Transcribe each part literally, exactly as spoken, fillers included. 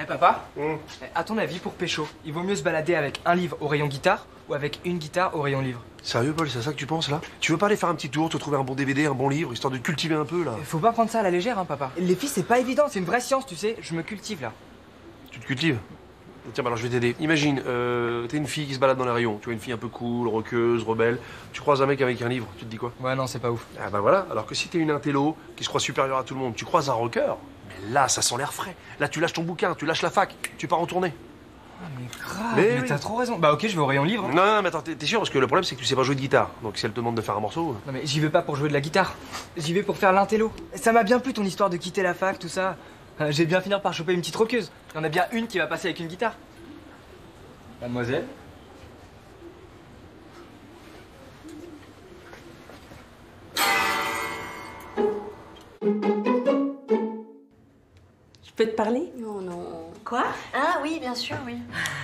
Papa, mmh. à ton avis, pour pécho, il vaut mieux se balader avec un livre au rayon guitare ou avec une guitare au rayon livre? Sérieux, Paul, c'est ça que tu penses, là? Tu veux pas aller faire un petit tour, te trouver un bon D V D, un bon livre, histoire de te cultiver un peu, là? Faut pas prendre ça à la légère, hein, papa. Les filles, c'est pas évident, c'est une vraie science, tu sais. Je me cultive, là. Tu te cultives? Tiens, bah alors je vais t'aider. Imagine, euh, t'es une fille qui se balade dans les rayons. Tu vois, une fille un peu cool, roqueuse, rebelle. Tu croises un mec avec un livre, tu te dis quoi? Ouais, non, c'est pas ouf. Ah bah voilà, alors que si t'es une intello qui se croit supérieure à tout le monde, tu croises un rocker, mais là, ça sent l'air frais. Là, tu lâches ton bouquin, tu lâches la fac, tu pars en tournée. Ah, mais grave, Mais mais, oui. t'as trop raison. Bah ok, je vais au rayon livre. Non, non, mais attends, t'es t'es sûr? Parce que le problème, c'est que tu sais pas jouer de guitare. Donc si elle te demande de faire un morceau... Non mais j'y vais pas pour jouer de la guitare. J'y vais pour faire l'intello. Ça m'a bien plu ton histoire de quitter la fac, tout ça. Euh, J'ai bien finir par choper une petite roqueuse. Il y en a bien une qui va passer avec une guitare. Mademoiselle? Je peux te parler? Non, non. Quoi? Ah oui, bien sûr, oui.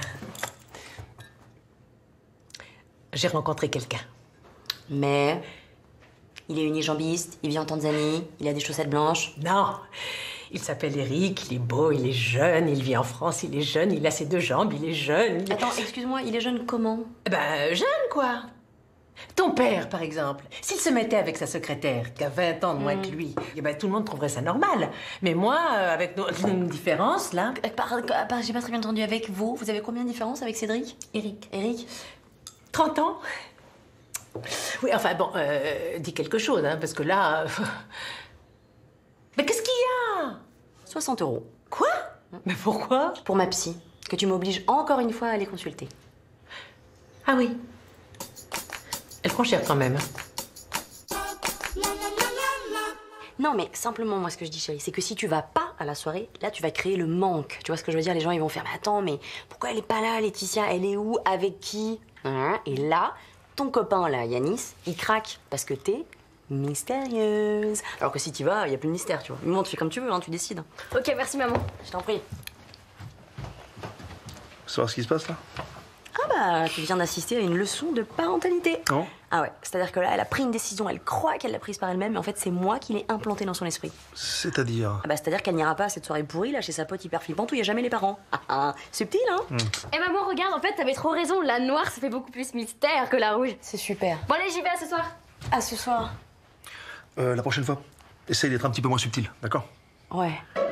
J'ai rencontré quelqu'un. Mais il est unijambiste, il vit en Tanzanie, il a des chaussettes blanches. Non, il s'appelle Eric, il est beau, il est jeune, il vit en France, il est jeune, il a ses deux jambes, il est jeune. il- Attends, excuse-moi, il est jeune comment? Eh ben, jeune quoi. Ton père, par exemple, s'il se mettait avec sa secrétaire, qui a vingt ans de moins que lui, eh ben, tout le monde trouverait ça normal. Mais moi, euh, avec nos, nos différences, là... Euh, Par, par- J'ai pas très bien entendu avec vous. Vous avez combien de différences avec Cédric? Eric. Eric? trente ans? Oui, enfin bon, euh, dis quelque chose, hein, parce que là... euh, Mais qu'est-ce qu'il y a? soixante euros. Quoi? Mais pourquoi? Pour ma psy, que tu m'obliges encore une fois à aller consulter. Ah oui. Elle prend cher quand même. hein. Non, mais simplement, moi, ce que je dis, chérie, c'est que si tu vas pas à la soirée, là, tu vas créer le manque. Tu vois ce que je veux dire? Les gens, ils vont faire, mais attends, mais pourquoi elle est pas là, Laetitia? Elle est où? Avec qui? Hein? Et là, ton copain, là, Yanis, il craque parce que t'es mystérieuse. Alors que si tu vas, il y a plus de mystère, tu vois. Bon, tu fais comme tu veux, hein, tu décides. Ok, merci maman. Je t'en prie. Savoir ce qui se passe, là? Ah bah, tu viens d'assister à une leçon de parentalité. Non. Ah ouais, c'est-à-dire que là, elle a pris une décision, elle croit qu'elle l'a prise par elle-même, mais en fait, c'est moi qui l'ai implantée dans son esprit. C'est-à-dire? Ah bah, c'est-à-dire qu'elle n'ira pas à cette soirée pourrie, là, chez sa pote hyper flippante où il n'y a jamais les parents. Ah ah, subtil, hein? Eh maman, regarde, en fait, t'avais trop raison. La noire, ça fait beaucoup plus mystère que la rouge. C'est super. Bon, allez, j'y vais à ce soir. À ce soir. Euh, la prochaine fois, essaye d'être un petit peu moins subtil, d'accord? Ouais.